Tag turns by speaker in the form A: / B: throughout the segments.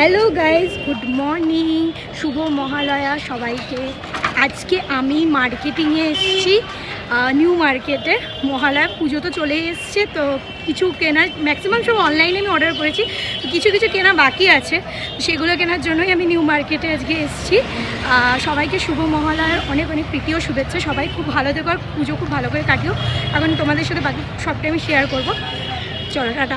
A: hello guys good morning शुभ महालया सबाइके आज के आमी मार्केटिंगे एसेছি নিউ মার্কেটে মহালয়া পুজো তো চলে এসছে তো কিছু কেনার ম্যাক্সিমাম সব অনলাইনে আমি অর্ডার করেছি কিছু কিছু কেনা বাকি আছে সেগুলো কেনার জন্যই আমি নিউ মার্কেটে আজকে এসেছি সবাইকে শুভ মহালয়ার অনেক অনেক প্রীতি ও শুভেচ্ছা সবাই খুব ভালো থেকো আর পুজো খুব ভালো করে কাটিও এখন তোমাদের সাথে বাকি সবটাই আমি শেয়ার করব চলো টাটা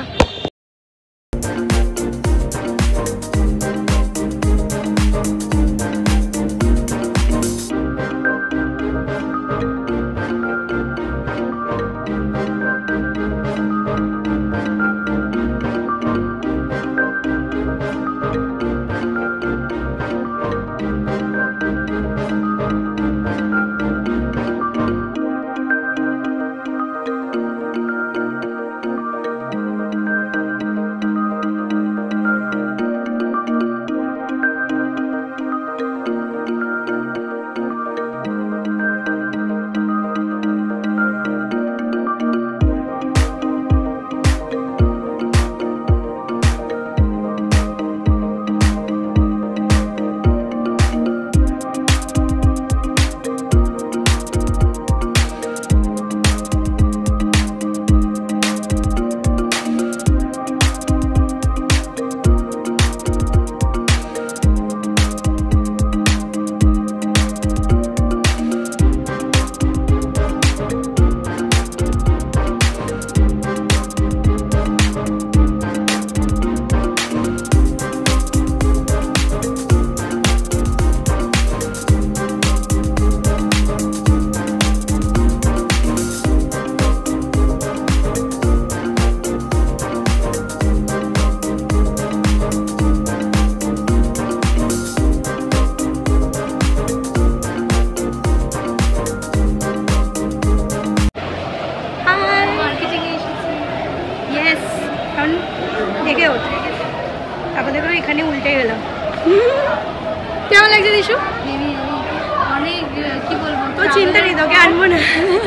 A: দেখে ওঠ তারপর দেখো এখানে উল্টে গেলাম কেমন লাগছে দিশু
B: অনেক কি বলবো
A: তো চিন্তা নেই তোকে আনবো না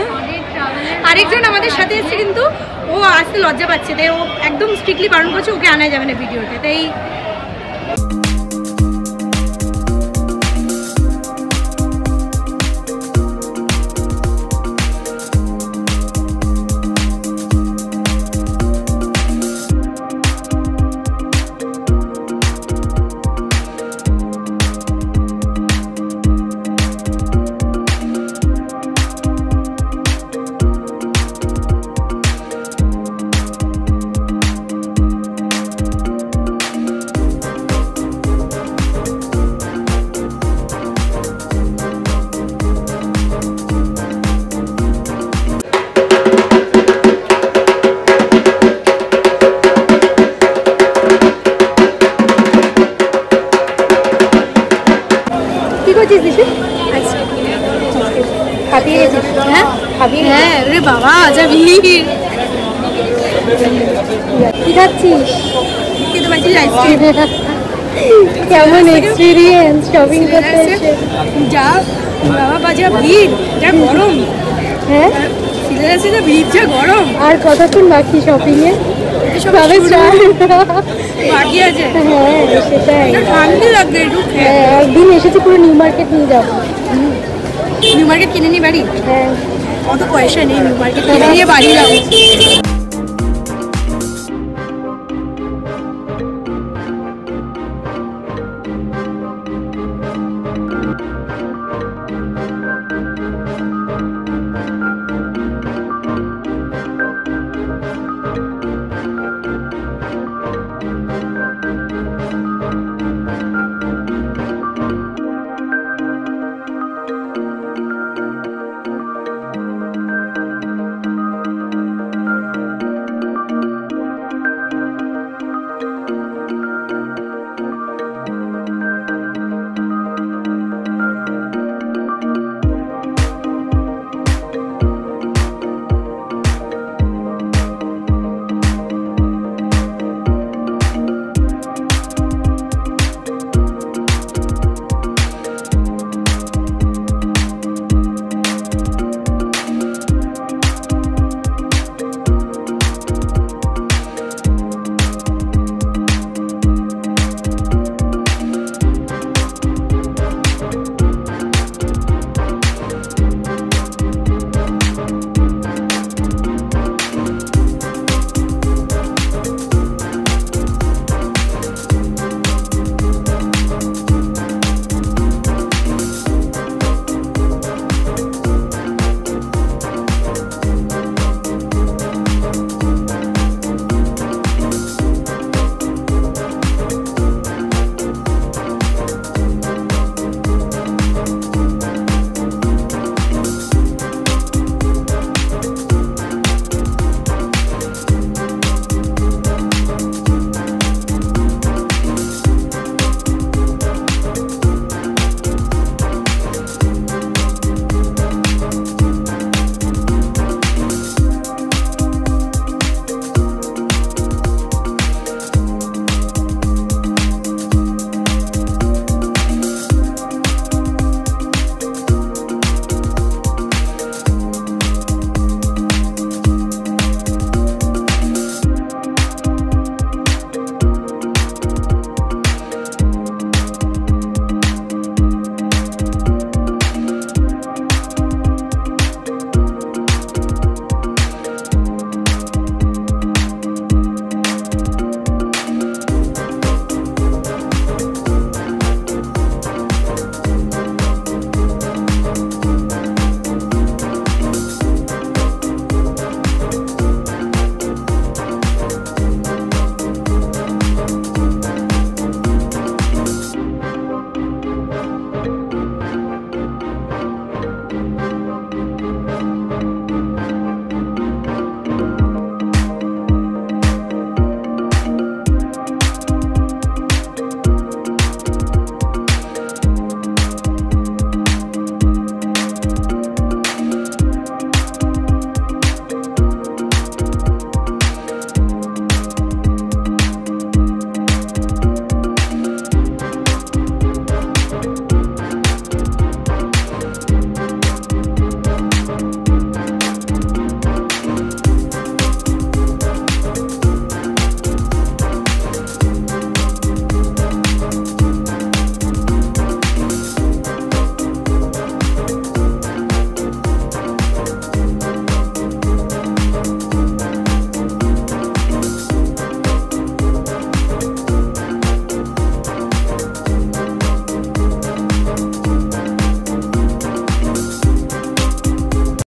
A: আরেকজন আমাদের সাথে এসেছে কিন্তু ও আসতে লজ্জা পাচ্ছে তাই ও একদম স্ট্রিক্টলি বারণ করছে ওকে আনা যাবে না ভিডিওতে তাই বাবা আজা ভিড় কি খাচ্ছিস খেতে পারছিস আইসক্রিম কেমন এক্সপিরিয়েন্স শপিং করতে এসে যা বাবা বাজা ভিড় যা গরম হ্যাঁ সিজন আছে না ভিড় যা গরম আর কতক্ষণ বাকি শপিং এ সবে বাকি আছে হ্যাঁ সেটাই ঠান্ডা লাগবে একটু হ্যাঁ একদিন এসেছি পুরো নিউ মার্কেট নিয়ে যাবো নিউ মার্কেট কিনে নি বাড়ি হ্যাঁ অত পয়সা নেই নিউ মার্কেট কিনে নিয়ে বাড়ি যাবো